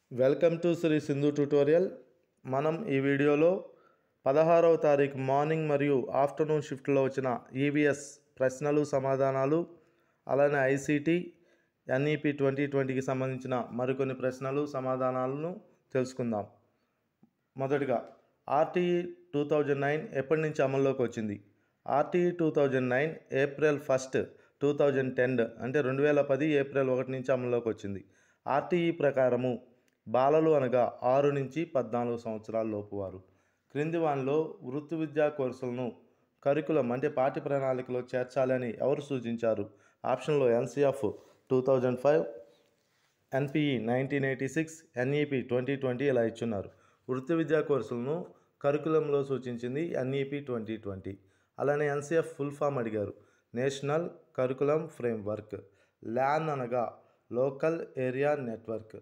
Welcome to Shri Sindhu tutorial. మనం ఈ వీడియోలో 16వ తారీఖు మార్నింగ్ మరియు ఆఫ్టర్నూన్ షిఫ్ట్లో వచ్చిన ఈవీఎస్ ప్రశ్నలు సమాధానాలు, అలానే ఐసీటీ ఎన్ఈపి 2020కి సంబంధించిన మరికొన్ని ప్రశ్నలు సమాధానాలను తెలుసుకుందాం. మొదటిగా ఆర్టీఈ 2009 ఎప్పటి నుంచి అమల్లోకి వచ్చింది? ఆర్టీఈ 2009 ఏప్రిల్ 1, 2010 అంటే 2010 ఏప్రిల్ 1 నుంచి అమల్లోకి వచ్చింది. ఆర్టీఈ ప్రకారము బాలలు అనగా 6 నుంచి 14 సంవత్సరాల లోపు వారు క్రింది వానిలో వృత్తి విద్యా కోర్సులను కరికులం అంటే పాఠ్య ప్రణాళికలో చేర్చాలని ఎవరు సూచించారు? ఆప్షన్లో ఎన్సీఎఫ్ 2005, ఎన్పిఈ 1986, ఎన్ఈపి 2020 ఇలా ఇచ్చున్నారు. వృత్తి విద్యా కోర్సులను కరికులంలో సూచించింది ఎన్ఈపి 2020. అలానే ఎన్సీఎఫ్ ఫుల్ ఫామ్ అడిగారు, నేషనల్ కరికులం ఫ్రేమ్వర్క్. ల్యాన్ అనగా లోకల్ ఏరియా నెట్వర్క్.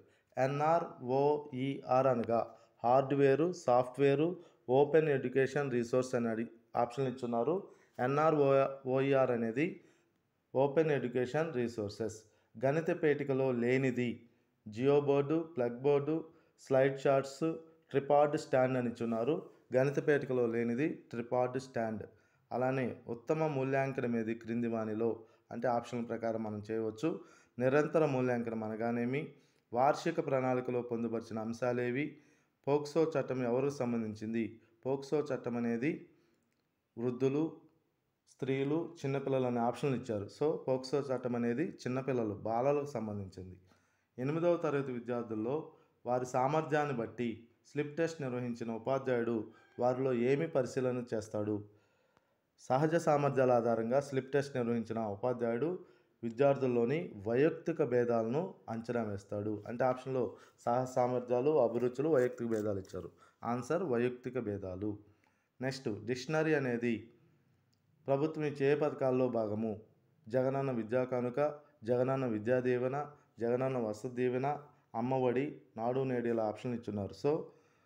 ఎన్ఆర్ఓఈఆర్ అనగా hardware, software, open education resource అని ఆప్షన్ ఇచ్చున్నారు. ఎన్ఆర్ఓఈఆర్ అనేది ఓపెన్ ఎడ్యుకేషన్ రిసోర్సెస్. గణిత పేటికలో లేనిది geo board, plug board, slide charts, tripod stand అని ఇచ్చున్నారు. గణిత పేటికలో లేనిది ట్రిపాడ్ స్టాండ్. అలానే ఉత్తమ మూల్యాంకనం ఏది క్రింది వానిలో అంటే ఆప్షన్ ప్రకారం మనం చేయవచ్చు. నిరంతర మూల్యాంకనం అనగానేమి? వార్షిక ప్రణాళికలో పొందుపరిచిన అంశాలేవి? పోక్సో చట్టం ఎవరికి సంబంధించింది? పోక్సో చట్టం అనేది వృద్ధులు, స్త్రీలు, చిన్నపిల్లలు అనే ఆప్షన్లు ఇచ్చారు. సో పోక్సో చట్టం అనేది చిన్నపిల్లలు, బాలలకు సంబంధించింది. 8వ తరగతి విద్యార్థుల్లో వారి సామర్థ్యాన్ని బట్టి స్లిప్ టెస్ట్ నిర్వహించిన ఉపాధ్యాయుడు వారిలో ఏమి పరిశీలన చేస్తాడు? సహజ సామర్థ్యాల ఆధారంగా స్లిప్ టెస్ట్ నిర్వహించిన ఉపాధ్యాయుడు విద్యార్థుల్లోని వైయక్తిక భేదాలను అంచనా వేస్తాడు. అంటే ఆప్షన్లో సహజ సామర్థ్యాలు, అభిరుచులు, వైయక్తిక భేదాలు ఇచ్చారు. ఆన్సర్ వైయక్తిక భేదాలు. నెక్స్ట్, డిక్షనరీ అనేది ప్రభుత్వం ఇచ్చే ఏ పథకాల్లో భాగము? జగనన్న విద్యా కానుక, జగనన్న విద్యా దీవెన, జగనన్న వసతి దీవెన, అమ్మఒడి, నాడు నేడు ఇలా ఆప్షన్లు ఇచ్చున్నారు. సో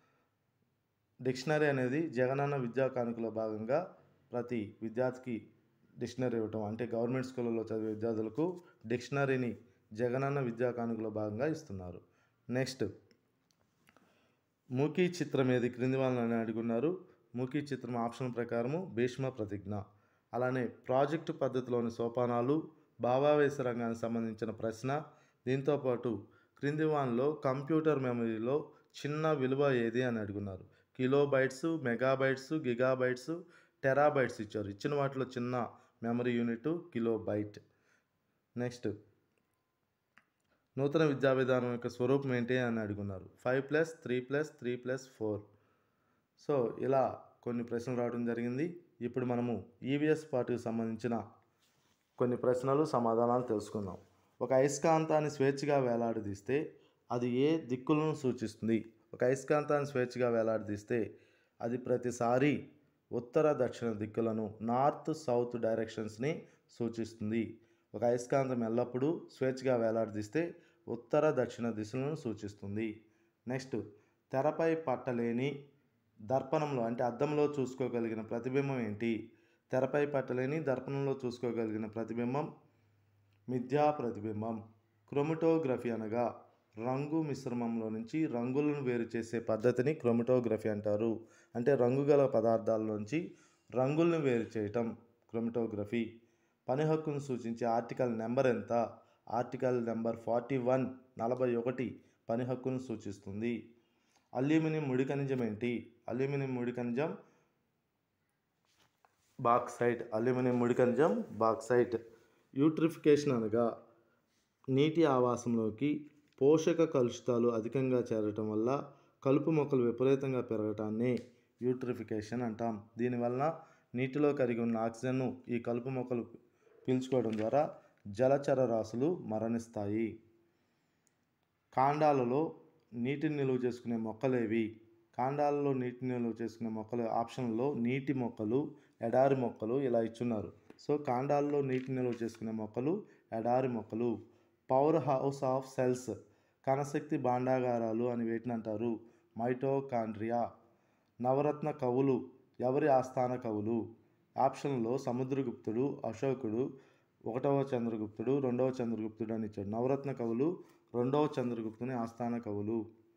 డిక్షనరీ అనేది జగనన్న విద్యా కానుకలో భాగంగా ప్రతి విద్యార్థికి డిక్షనరీ ఇవ్వటం, అంటే గవర్నమెంట్ స్కూళ్ళలో చదివే విద్యార్థులకు డిక్షనరీని జగనన్న విద్యా కానుకలో భాగంగా ఇస్తున్నారు. నెక్స్ట్, మూకీ చిత్రం ఏది క్రింది వాళ్ళని అడుగున్నారు. మూకీ చిత్రం ఆప్షన్ ప్రకారము భీష్మ ప్రతిజ్ఞ. అలానే ప్రాజెక్టు పద్ధతిలోని సోపానాలు, భావావేశ రంగానికి సంబంధించిన ప్రశ్న. దీంతోపాటు క్రింది వానిలో కంప్యూటర్ మెమరీలో చిన్న విలువ ఏది అని అడుగున్నారు. కిలోబైట్స్, మెగాబైట్స్, గిగాబైట్స్, టెరాబైట్స్ ఇచ్చారు. ఇచ్చిన వాటిలో చిన్న మెమరీ యూనిట్ కిలోబైట్. నెక్స్ట్, నూతన విద్యా విధానం యొక్క స్వరూపం ఏంటి అని అడుగున్నారు. 5+3+3+4. సో ఇలా కొన్ని ప్రశ్నలు రావడం జరిగింది. ఇప్పుడు మనము ఈవీఎస్ పార్ట్కి సంబంధించిన కొన్ని ప్రశ్నలు సమాధానాలు తెలుసుకుందాం. ఒక అయస్కాంతాన్ని స్వేచ్ఛగా వేలాడదీస్తే అది ఏ దిక్కులను సూచిస్తుంది? ఒక అయస్కాంతాన్ని స్వేచ్ఛగా వేలాడదీస్తే అది ప్రతిసారి ఉత్తర దక్షిణ దిక్కులను, నార్త్ సౌత్ డైరెక్షన్స్ని సూచిస్తుంది. ఒక అయస్కాంతం ఎల్లప్పుడూ స్వేచ్ఛగా వేలాడదీస్తే ఉత్తర దక్షిణ దిశలను సూచిస్తుంది. నెక్స్ట్, తెరపై పట్టలేని దర్పణంలో అంటే అద్దంలో చూసుకోగలిగిన ప్రతిబింబం ఏంటి? తెరపై పట్టలేని దర్పణంలో చూసుకోగలిగిన ప్రతిబింబం మిథ్యా ప్రతిబింబం. క్రోమటోగ్రఫీ అనగా రంగు మిశ్రమంలో నుంచి రంగులను వేరు చేసే పద్ధతిని క్రోమటోగ్రఫీ అంటారు. అంటే రంగు గల పదార్థాల నుంచి రంగులను వేరు చేయటం క్రోమటోగ్రఫీ. పని హక్కును సూచించే ఆర్టికల్ నెంబర్ ఎంత? ఆర్టికల్ నెంబర్ 41, 41 పని హక్కును సూచిస్తుంది. అల్యూమినియం ముడి ఖనిజం ఏంటి? అల్యూమినియం ముడి ఖనిజం బాక్సైట్. అల్యూమినియం ముడి ఖనిజం బాక్సైట్. యూట్రిఫికేషన్ అనగా నీటి ఆవాసంలోకి పోషక కలుషితాలు అధికంగా చేరటం వల్ల కలుపు మొక్కలు విపరీతంగా పెరగటాన్ని యూట్రిఫికేషన్ అంటాం. దీనివల్ల నీటిలో కరిగి ఉన్న ఆక్సిజన్ను ఈ కలుపు మొక్కలు పీల్చుకోవడం ద్వారా జలచర రాశులు మరణిస్తాయి. కాండాలలో నీటిని నిల్వ చేసుకునే మొక్కలేవి? కాండాలలో నీటిని నిల్వ చేసుకునే మొక్కలు ఆప్షన్లో నీటి మొక్కలు, ఎడారి మొక్కలు ఇలా ఇచ్చున్నారు. సో కాండాలలో నీటిని నిల్వ చేసుకునే మొక్కలు ఎడారి మొక్కలు. పవర్ హౌస్ ఆఫ్ సెల్స్, కణశక్తి భాండాగారాలు అని వేటిని అంటారు? మైటోకాండ్రియా. నవరత్న కవులు ఎవరి ఆస్థాన కవులు? ఆప్షన్లో సముద్రగుప్తుడు, అశోకుడు, 1వ చంద్రగుప్తుడు, 2వ చంద్రగుప్తుడు అని ఇచ్చాడు. నవరత్న కవులు 2వ చంద్రగుప్తుని ఆస్థాన కవులు.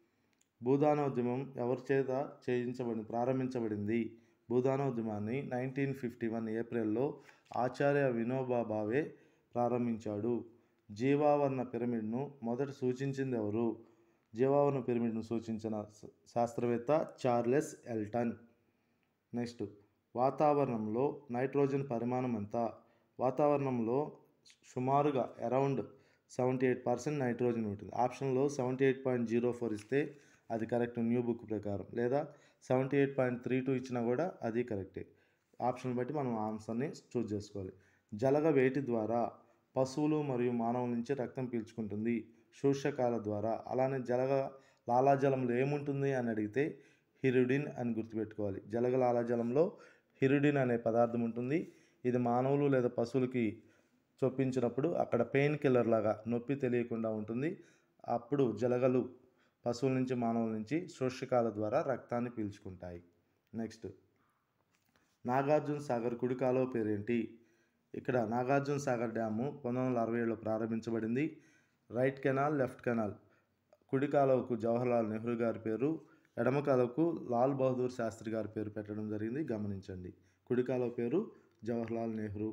భూదానోద్యమం ఎవరి చేత ప్రారంభించబడింది? భూదానోద్యమాన్ని 1951 ఏప్రిల్లో ఆచార్య వినోబా భావే ప్రారంభించాడు. జీవావరణ పిరమిడ్ను మొదట సూచించింది ఎవరు? జీవావరణ పిరమిడ్ను సూచించిన శాస్త్రవేత్త చార్లెస్ ఎల్టన్. నెక్స్ట్, వాతావరణంలో నైట్రోజన్ పరిమాణం ఎంత? వాతావరణంలో సుమారుగా అరౌండ్ 78% నైట్రోజన్ ఉంటుంది. ఆప్షన్లో 78.04 ఇస్తే అది కరెక్ట్ న్యూ బుక్ ప్రకారం, లేదా 78.32 ఇచ్చినా కూడా అది కరెక్టే. ఆప్షన్ బట్టి మనం ఆన్సర్ని చూస్ చేసుకోవాలి. జలగ వేటి ద్వారా పశువులు మరియు మానవుల నుంచి రక్తం పీల్చుకుంటుంది? శోషకాల ద్వారా. అలానే జలగ లాలాజలంలో ఏముంటుంది అని అడిగితే హిరుడిన్ అని గుర్తుపెట్టుకోవాలి. జలగ లాలాజలంలో హిరుడిన్ అనే పదార్థం ఉంటుంది. ఇది మానవులు లేదా పశువులకి చొప్పించినప్పుడు అక్కడ పెయిన్ కిల్లర్ లాగా నొప్పి తెలియకుండా ఉంటుంది. అప్పుడు జలగలు పశువుల నుంచి మానవుల నుంచి శోషకాల ద్వారా రక్తాన్ని పీల్చుకుంటాయి. నెక్స్ట్, నాగార్జున సాగర్ కుడి కాలువ పేరేంటి? ఇక్కడ నాగార్జున సాగర్ డ్యాము 1967లో ప్రారంభించబడింది. Right canal, left canal. కుడి కాలువకు జవహర్లాల్ నెహ్రూ గారి పేరు, ఎడమ కాలువకు లాల్ బహదూర్ శాస్త్రి గారి పేరు పెట్టడం జరిగింది. గమనించండి. కుడి కాలువ పేరు జవహర్లాల్ నెహ్రూ.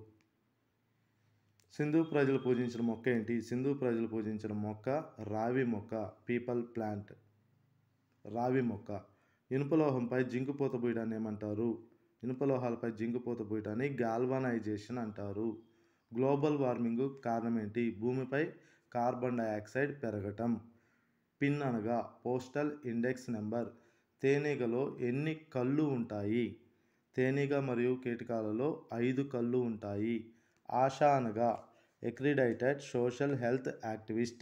సింధు ప్రజలు పూజించిన మొక్క ఏంటి? సింధు ప్రజలు పూజించిన మొక్క రావి మొక్క, పీపల్ ప్లాంట్, రావి మొక్క. ఇనుపలోహంపై జింకు పూత పూయడాన్ని ఏమంటారు? ఇనుపలోహాలపై జింకు పూత పూయడాన్ని గాల్వనైజేషన్ అంటారు. గ్లోబల్ వార్మింగ్ కారణం ఏంటి? భూమిపై కార్బన్ డయాక్సైడ్ పెరగటం. పిన్ అనగా పోస్టల్ ఇండెక్స్ నెంబర్. తేనీగలో ఎన్ని కళ్ళు ఉంటాయి? తేనీగ మరియు కీటకాలలో 5 కళ్ళు ఉంటాయి. ఆశా అనగా అక్రిడైటెడ్ సోషల్ హెల్త్ యాక్టివిస్ట్.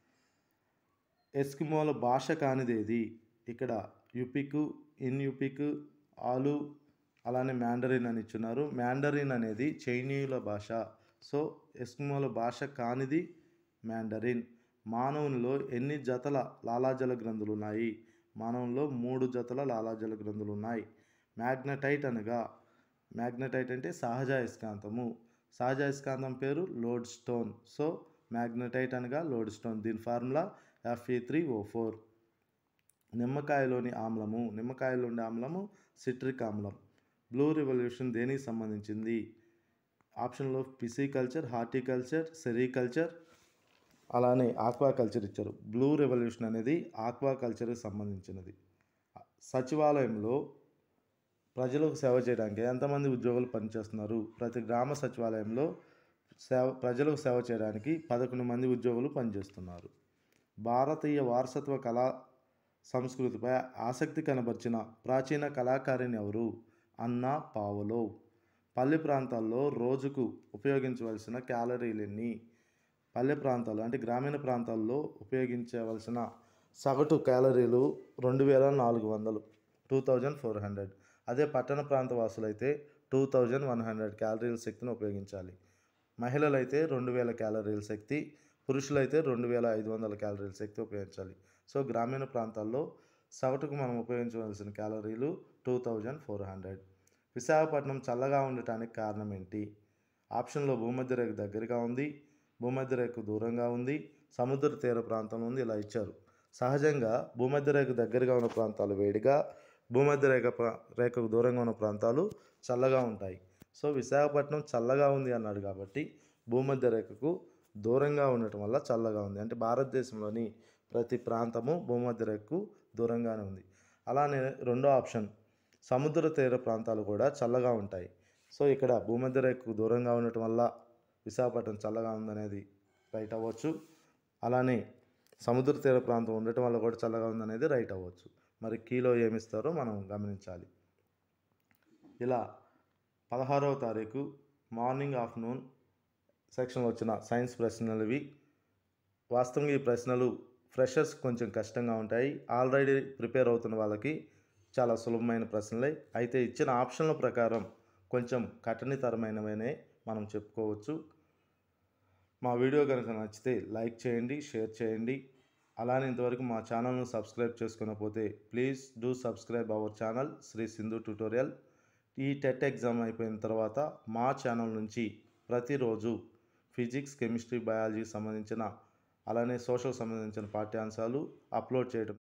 ఎస్కిమోల భాష కానిదేది? ఇక్కడ యుపిక్, ఇన్యుపిక్, ఆలు, అలానే మ్యాండరిన్ అని ఇచ్చున్నారు. మ్యాండరిన్ అనేది చైనీయుల భాష. సో ఎస్కిమోల భాష కానిది మ్యాండరిన్. మానవునిలో ఎన్ని జతల లాలాజల గ్రంథులు ఉన్నాయి? మానవునిలో 3 జతల లాలాజల గ్రంథులు ఉన్నాయి. మ్యాగ్నటైట్ అనగా, మ్యాగ్నటైట్ అంటే సహజ అయస్కాంతము. సహజ అయస్కాంతం పేరు లోడ్ స్టోన్. సో మ్యాగ్నటైట్ అనగా లోడ్ స్టోన్. దీని ఫార్ములా Fe3O4. నిమ్మకాయలోని ఆమ్లము, నిమ్మకాయలో ఉండే ఆమ్లము సిట్రిక్ ఆమ్లం. బ్లూ రెవల్యూషన్ దేనికి సంబంధించింది? ఆప్షన్లో పిసికల్చర్, హార్టికల్చర్, సెరికల్చర్, అలానే ఆక్వాకల్చర్ ఇచ్చారు. బ్లూ రెవల్యూషన్ అనేది ఆక్వాకల్చర్కి సంబంధించినది. సచివాలయంలో ప్రజలకు సేవ చేయడానికి ఎంతమంది ఉద్యోగులు పనిచేస్తున్నారు? ప్రతి గ్రామ సచివాలయంలో ప్రజలకు సేవ చేయడానికి 11 మంది ఉద్యోగులు పనిచేస్తున్నారు. భారతీయ వారసత్వ కళా సంస్కృతిపై ఆసక్తి కనబర్చిన ప్రాచీన కళాకారిణి ఎవరు? అన్నా పావలోవ్. పల్లె ప్రాంతాల్లో రోజుకు ఉపయోగించవలసిన క్యాలరీలు ఎన్ని? పల్లె ప్రాంతాలు అంటే గ్రామీణ ప్రాంతాల్లో ఉపయోగించవలసిన సగటు క్యాలరీలు 2400, 2400. అదే పట్టణ ప్రాంత వాసులైతే 2100 క్యాలరీల శక్తిని ఉపయోగించాలి. మహిళలైతే 2000 క్యాలరీల శక్తి, పురుషులైతే 2500 క్యాలరీల శక్తి ఉపయోగించాలి. సో గ్రామీణ ప్రాంతాల్లో సగటుకు మనం ఉపయోగించవలసిన క్యాలరీలు 2400. విశాఖపట్నం చల్లగా ఉండటానికి కారణం ఏంటి? ఆప్షన్లో భూమధ్యరేఖ దగ్గరగా ఉంది, భూమధ్యరేఖకు దూరంగా ఉంది, సముద్ర తీర ప్రాంతంలో ఉంది. ఇలా ఇచ్చారు. సహజంగా భూమధ్యరేఖ దగ్గరగా ఉన్న ప్రాంతాలు వేడిగా, రేఖకు దూరంగా ఉన్న ప్రాంతాలు చల్లగా ఉంటాయి. సో విశాఖపట్నం చల్లగా ఉంది అన్నాడు కాబట్టి భూమధ్యరేఖకు దూరంగా ఉండటం వల్ల చల్లగా ఉంది. అంటే భారతదేశంలోని ప్రతి ప్రాంతము భూమధ్యరేఖకు దూరంగానే ఉంది. అలానే రెండో ఆప్షన్, సముద్ర తీర ప్రాంతాలు కూడా చల్లగా ఉంటాయి. సో ఇక్కడ భూమధ్యరేఖకు దూరంగా ఉండటం వల్ల విశాఖపట్నం చల్లగా ఉందనేది రైట్ అవ్వచ్చు. అలానే సముద్ర తీర ప్రాంతం ఉండటం వల్ల కూడా చల్లగా ఉందనేది రైట్ అవ్వచ్చు. మరి కీలో ఏమిస్తారో మనం గమనించాలి. ఇలా 16వ తారీఖు మార్నింగ్ ఆఫ్టర్నూన్ సెక్షన్లో వచ్చిన సైన్స్ ప్రశ్నలు ఇవి. వాస్తవంగా ఈ ప్రశ్నలు ఫ్రెషర్స్ కొంచెం కష్టంగా ఉంటాయి. ఆల్రెడీ ప్రిపేర్ అవుతున్న వాళ్ళకి చాలా సులభమైన ప్రశ్నలే. అయితే ఇచ్చిన ఆప్షన్ల ప్రకారం కొంచెం కఠినతరమైనవనే మనం చెప్పుకోవచ్చు. మా వీడియో కనుక నచ్చితే లైక్ చేయండి, షేర్ చేయండి. అలానే ఇంతవరకు మా ఛానల్ను సబ్స్క్రైబ్ చేసుకునకపోతే please do subscribe our channel Sri Sindhu tutorial. ఈ టెట్ ఎగ్జామ్ అయిపోయిన తర్వాత మా ఛానల్ నుంచి ప్రతిరోజు ఫిజిక్స్, కెమిస్ట్రీ, బయాలజీకి సంబంధించిన అలానే సోషల్ సంబంధించిన పాఠ్యాంశాలు అప్లోడ్ చేయడం